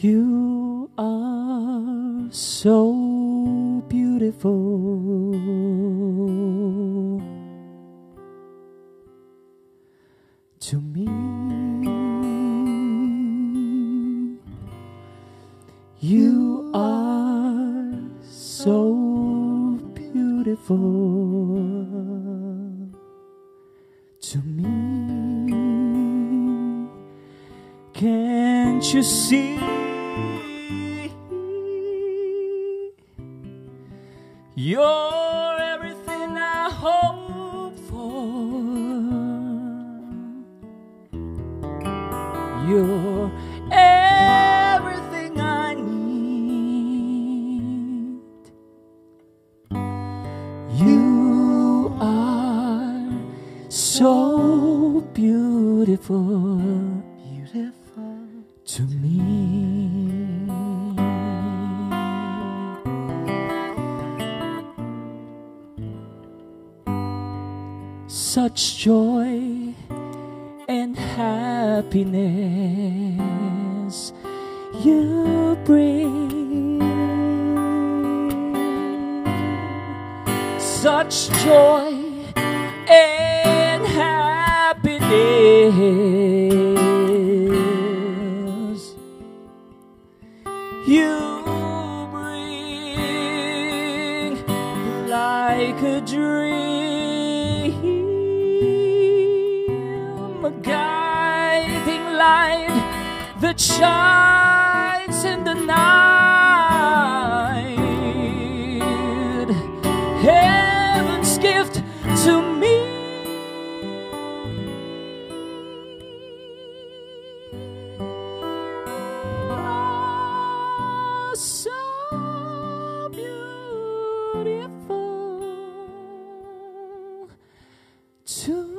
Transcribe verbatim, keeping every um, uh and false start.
You are so beautiful to me. You are so beautiful to me. Can't you see? You're everything I hope for. You're everything I need. You are so beautiful, beautiful to me. Such joy and happiness you bring. Such joy and happiness you bring, like a dream, a guiding light that shines in the night, heaven's gift to me. Oh, so beautiful to